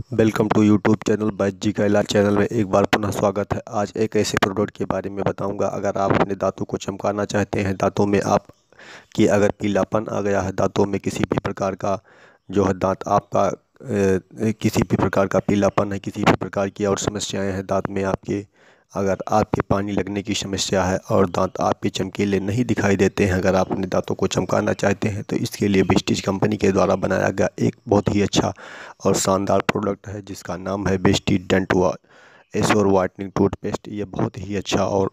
Welcome to YouTube channel बैच जी का इलाज चैनल में एक बार पुनः स्वागत है। आज एक ऐसे प्रोडक्ट के बारे में बताऊंगा। अगर आप अपने दांतों को चमकाना चाहते हैं, दांतों में आप कि अगर पीलापन आ गया है, दांतों में किसी भी प्रकार का जो है दांत आपका किसी भी प्रकार का पीलापन है, किसी भी प्रकार की और समस्याएं हैं दांत में आपके, अगर आपके पानी लगने की समस्या है और दांत आपके चमकीले नहीं दिखाई देते हैं, अगर आप अपने दांतों को चमकाना चाहते हैं तो इसके लिए वेस्टीज कंपनी के द्वारा बनाया गया एक बहुत ही अच्छा और शानदार प्रोडक्ट है जिसका नाम है Vestige dent assure whitening toothpaste. ये बहुत ही अच्छा और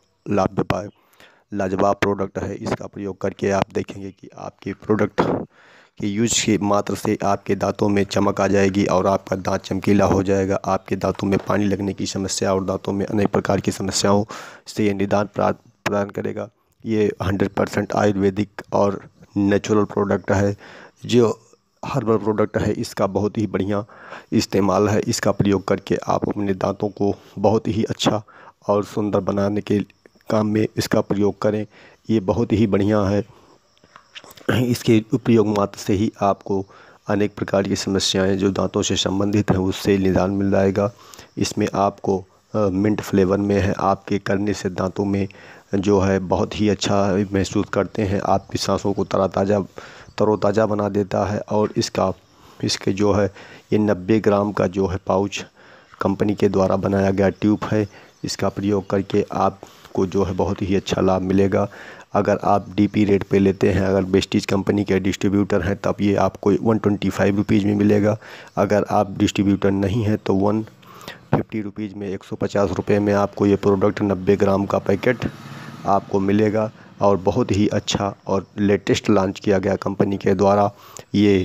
लाजवाब प्रोडक्ट है। इसका प्रयोग करके आप देखेंगे कि आपके प्रोडक्ट के यूज के मात्र से आपके दांतों में चमक आ जाएगी और आपका दांत चमकीला हो जाएगा। आपके दांतों में पानी लगने की समस्या और दांतों में अनेक प्रकार की समस्याओं से ये निदान प्रदान करेगा। ये 100% आयुर्वेदिक और नेचुरल प्रोडक्ट है, जो हर्बल प्रोडक्ट है। इसका बहुत ही बढ़िया इस्तेमाल है। इसका प्रयोग करके आप अपने दांतों को बहुत ही अच्छा और सुंदर बनाने के काम में इसका प्रयोग करें। ये बहुत ही बढ़िया है। इसके उपयोग मात्र से ही आपको अनेक प्रकार की समस्याएं जो दांतों से संबंधित हैं उससे निदान मिल जाएगा। इसमें आपको मिंट फ्लेवर में है। आपके करने से दांतों में जो है बहुत ही अच्छा महसूस करते हैं। आपकी सांसों को तरोताज़ा बना देता है। और इसके जो है ये 90 ग्राम का जो है पाउच कंपनी के द्वारा बनाया गया ट्यूब है। इसका प्रयोग करके आपको जो है बहुत ही अच्छा लाभ मिलेगा। अगर आप डीपी रेट पे लेते हैं, अगर वेस्टीज कंपनी के डिस्ट्रीब्यूटर हैं, तब ये आपको 125 रुपीज़ में मिलेगा। अगर आप डिस्ट्रीब्यूटर नहीं हैं तो 150 रुपीज़ में 150 रुपये में आपको ये प्रोडक्ट 90 ग्राम का पैकेट आपको मिलेगा। और बहुत ही अच्छा और लेटेस्ट लॉन्च किया गया कंपनी के द्वारा ये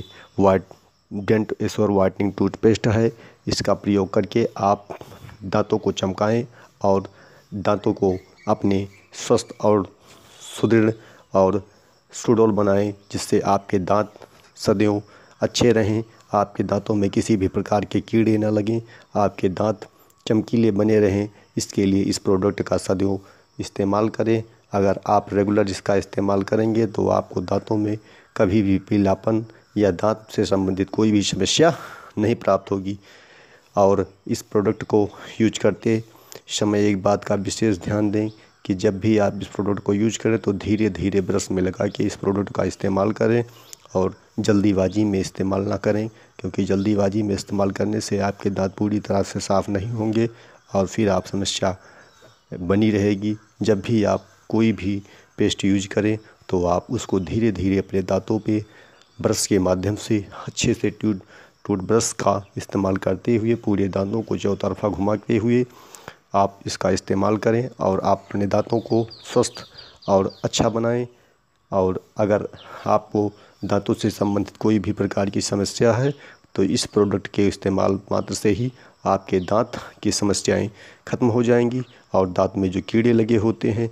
डेंट एश्योर वाइटनिंग टूथपेस्ट है। इसका प्रयोग करके आप दांतों को चमकाएं और दांतों को अपने स्वस्थ और सुदृढ़ और सुडौल बनाएं, जिससे आपके दांत सदैव अच्छे रहें, आपके दांतों में किसी भी प्रकार के कीड़े न लगें, आपके दांत चमकीले बने रहें। इसके लिए इस प्रोडक्ट का सदैव इस्तेमाल करें। अगर आप रेगुलर इसका इस्तेमाल करेंगे तो आपको दांतों में कभी भी पीलापन या दांत से संबंधित कोई भी समस्या नहीं प्राप्त होगी। और इस प्रोडक्ट को यूज करते समय एक बात का विशेष ध्यान दें कि जब भी आप इस प्रोडक्ट को यूज करें तो धीरे धीरे ब्रश में लगा के इस प्रोडक्ट का इस्तेमाल करें और जल्दीबाजी में इस्तेमाल ना करें, क्योंकि जल्दीबाजी में इस्तेमाल करने से आपके दांत पूरी तरह से साफ़ नहीं होंगे और फिर आप समस्या बनी रहेगी। जब भी आप कोई भी पेस्ट यूज करें तो आप उसको धीरे धीरे अपने दांतों पे ब्रश के माध्यम से अच्छे से टूथब्रश का इस्तेमाल करते हुए पूरे दांतों को चौतरफा घुमाते हुए आप इसका इस्तेमाल करें और आप अपने दांतों को स्वस्थ और अच्छा बनाएं। और अगर आपको दांतों से संबंधित कोई भी प्रकार की समस्या है तो इस प्रोडक्ट के इस्तेमाल मात्र से ही आपके दांत की समस्याएं ख़त्म हो जाएंगी। और दांत में जो कीड़े लगे होते हैं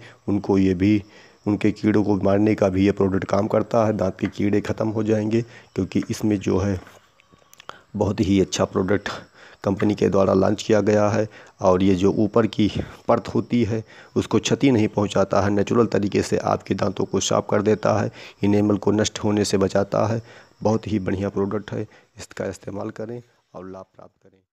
उनके कीड़ों को मारने का भी ये प्रोडक्ट काम करता है। दांत के कीड़े ख़त्म हो जाएंगे, क्योंकि इसमें जो है बहुत ही अच्छा प्रोडक्ट कंपनी के द्वारा लॉन्च किया गया है। और ये जो ऊपर की परत होती है उसको क्षति नहीं पहुंचाता है, नेचुरल तरीके से आपके दांतों को साफ कर देता है, इनेमल को नष्ट होने से बचाता है। बहुत ही बढ़िया प्रोडक्ट है। इसका इस्तेमाल करें और लाभ प्राप्त करें।